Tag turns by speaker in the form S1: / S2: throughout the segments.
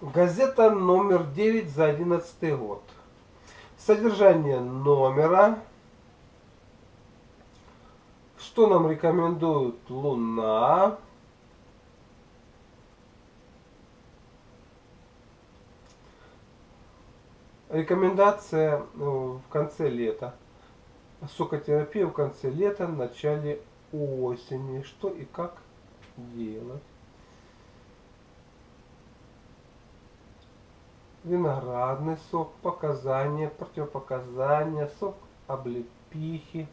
S1: Газета номер 9 за 11 год. Содержание номера. Что нам рекомендует Луна? Рекомендация в конце лета. Сокотерапия в конце лета, в начале осени. Что и как делать? Виноградный сок, показания, противопоказания, сок облепихи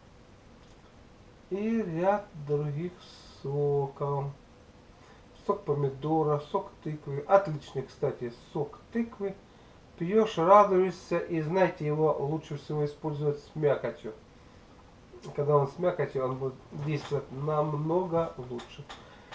S1: и ряд других соков. Сок помидора, сок тыквы. Отличный, кстати, сок тыквы. Пьешь, радуешься, и знаете, его лучше всего использовать с мякотью. Когда он с мякотью, он будет действовать намного лучше.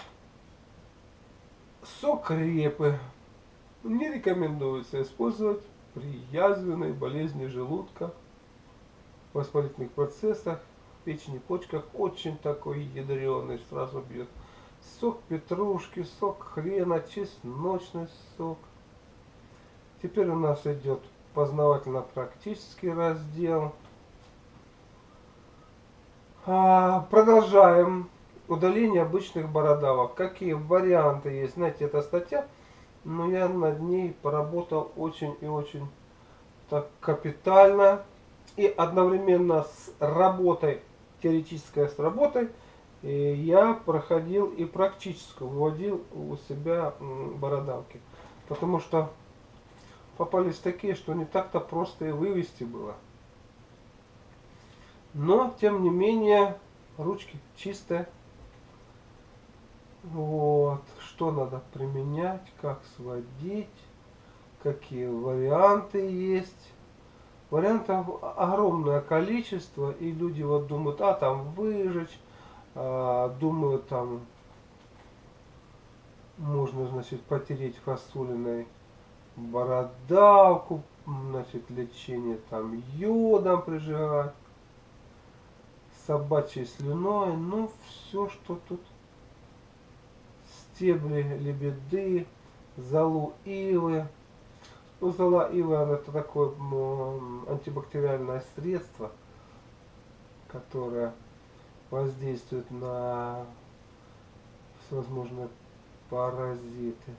S1: Сок репы не рекомендуется использовать при язвенной болезни желудка, воспалительных процессах, печени, почках. Очень такой ядреный, сразу бьет. Сок петрушки, сок хрена, чесночный сок. Теперь у нас идет познавательно-практический раздел. Продолжаем. Удаление обычных бородавок. Какие варианты есть? Знаете, эта статья, но я над ней поработал очень и очень так капитально. И одновременно с работой, теоретической с работой, я проходил и практическую, выводил у себя бородавки. Потому что попались такие, что не так-то просто и вывести было. Но, тем не менее, ручки чистые. Вот. Что надо применять, как сводить, какие варианты есть. Вариантов огромное количество, и люди вот думают, там выжечь, думают, там можно, значит, потереть фасолиной бородавку, значит, лечение там йодом прижигать, собачьей слюной, ну все, что тут. Стебли лебеды, золу ивы. Ну, зола ивы, это такое антибактериальное средство, которое воздействует на всевозможные паразиты.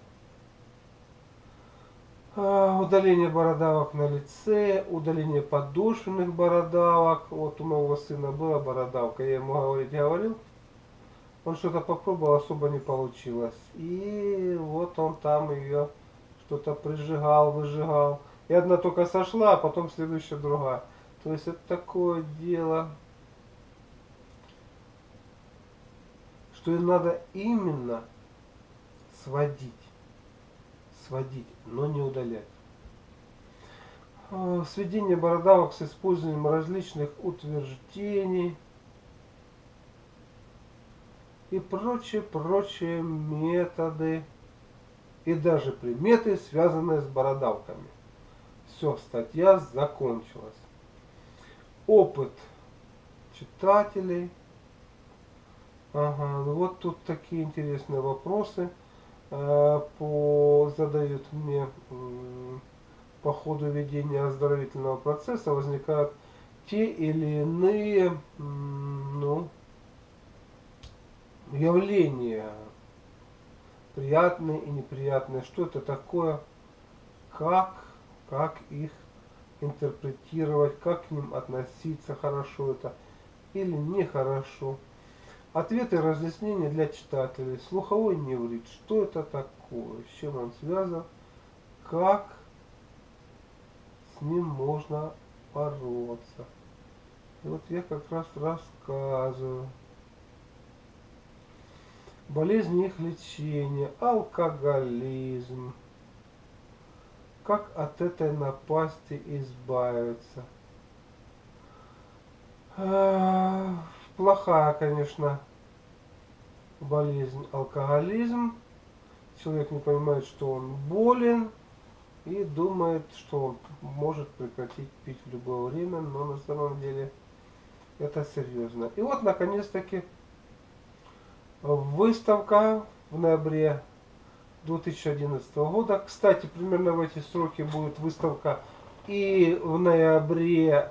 S1: Удаление бородавок на лице, удаление подошвенных бородавок. Вот у моего сына была бородавка, я ему говорил, он что-то попробовал, особо не получилось. И вот он там ее что-то прижигал, выжигал. И одна только сошла, а потом следующая другая. То есть это такое дело, что и надо именно сводить, но не удалять. Сведение бородавок с использованием различных утверждений и прочие методы и даже приметы, связанные с бородавками. Все, статья закончилась. Опыт читателей. Вот тут такие интересные вопросы задают мне по ходу ведения оздоровительного процесса. Возникают те или иные явления, приятные и неприятные. Что это такое? Как их интерпретировать, как к ним относиться, хорошо это или нехорошо. Ответы и разъяснения для читателей. Слуховой неврит. Что это такое? С чем он связан? Как с ним можно бороться? И вот я как раз рассказываю. Болезни, их лечение, алкоголизм. Как от этой напасти избавиться? Плохая, конечно, болезнь алкоголизм. Человек не понимает, что он болен, и думает, что он может прекратить пить в любое время, но на самом деле это серьезно. И вот, наконец-таки, выставка в ноябре 2011 года. Кстати, примерно в эти сроки будет выставка и в ноябре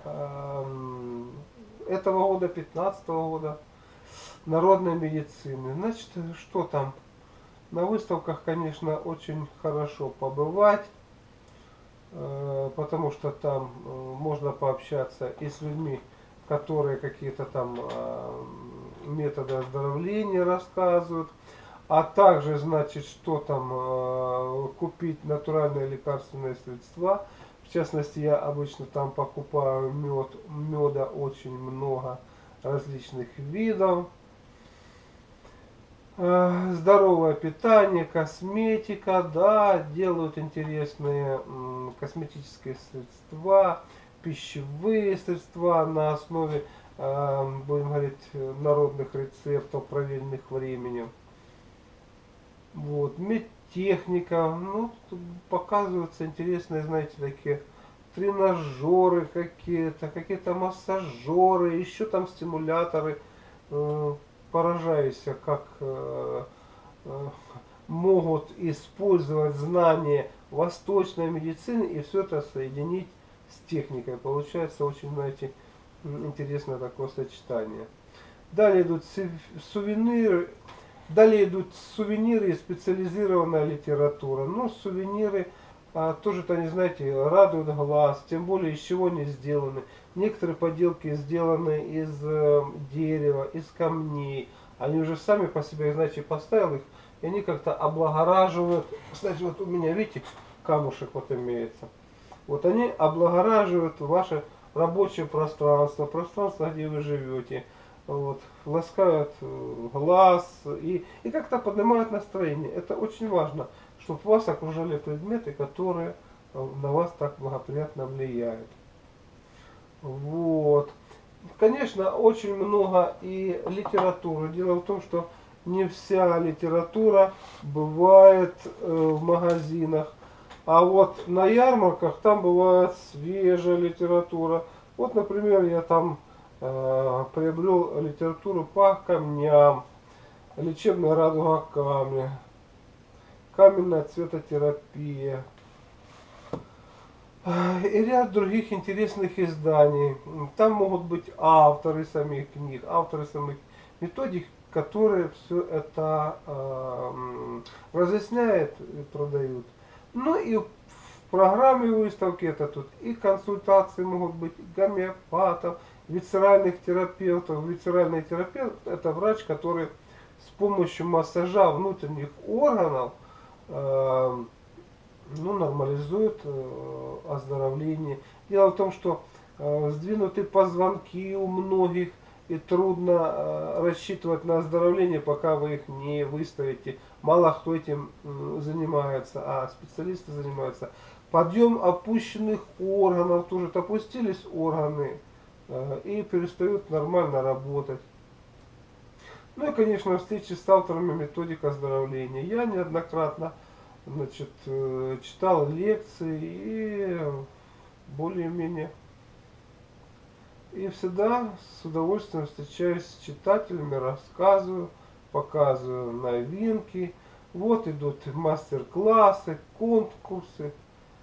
S1: этого года, 2015 года, народной медицины. Значит, что там? На выставках, конечно, очень хорошо побывать, потому что там можно пообщаться и с людьми, которые какие-то там методы оздоровления рассказывают, а также, значит, что там купить натуральные лекарственные средства. В частности, я обычно там покупаю мед, меда очень много различных видов. Здоровое питание, косметика, да, делают интересные косметические средства, пищевые средства на основе, будем говорить, народных рецептов, проверенных временем. Вот, медтехника, ну, тут показываются интересные, знаете, такие тренажеры какие-то, какие-то массажеры, еще там стимуляторы. Поражаюсь, как могут использовать знания восточной медицины и все это соединить с техникой. Получается очень, знаете, интересное такое сочетание. Далее идут сувениры. Далее идут сувениры и специализированная литература. Ну, сувениры тоже-то, не знаете, радуют глаз, тем более из чего они сделаны. Некоторые поделки сделаны из дерева, из камней. Они уже сами по себе, знаете, поставил их, и они как-то облагораживают. Кстати, вот у меня, видите, камушек вот имеется. Вот они облагораживают ваше рабочее пространство, пространство, где вы живете. Вот, ласкают глаз и как-то поднимают настроение. Это очень важно, чтобы вас окружали предметы, которые на вас так благоприятно влияют. Вот. Конечно, очень много и литературы. Дело в том, что не вся литература бывает в магазинах. А вот на ярмарках там бывает свежая литература. Вот, например, я там приобрел литературу по камням, лечебная радуга камня, каменная цветотерапия и ряд других интересных изданий. Там могут быть авторы самих книг, авторы самих методик, которые все это разъясняют и продают. Ну и в программе выставки это тут и консультации могут быть, гомеопатов, висцеральных терапевтов. Висцеральный терапевт — это врач, который с помощью массажа внутренних органов нормализует оздоровление. Дело в том, что сдвинуты позвонки у многих, и трудно рассчитывать на оздоровление, пока вы их не выставите. Мало кто этим занимается, а специалисты занимаются. Подъем опущенных органов, тоже опустились органы и перестают нормально работать. Ну и, конечно, встречи с авторами методик оздоровления. Я неоднократно, значит, читал лекции и более-менее и всегда с удовольствием встречаюсь с читателями, рассказываю, показываю новинки. Вот идут мастер-классы, конкурсы.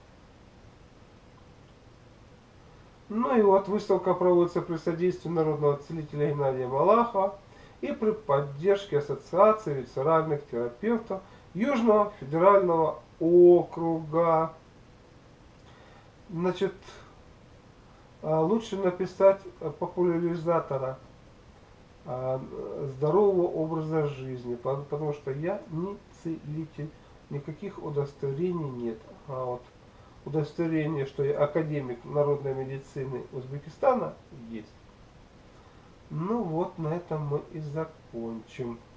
S1: Ну и вот выставка проводится при содействии народного целителя Геннадия Малахова и при поддержке Ассоциации висцеральных терапевтов Южного федерального округа. Значит, лучше написать популяризатора здорового образа жизни, потому что я не целитель, никаких удостоверений нет. А вот удостоверение, что я академик народной медицины Узбекистана, есть. Ну вот, на этом мы и закончим.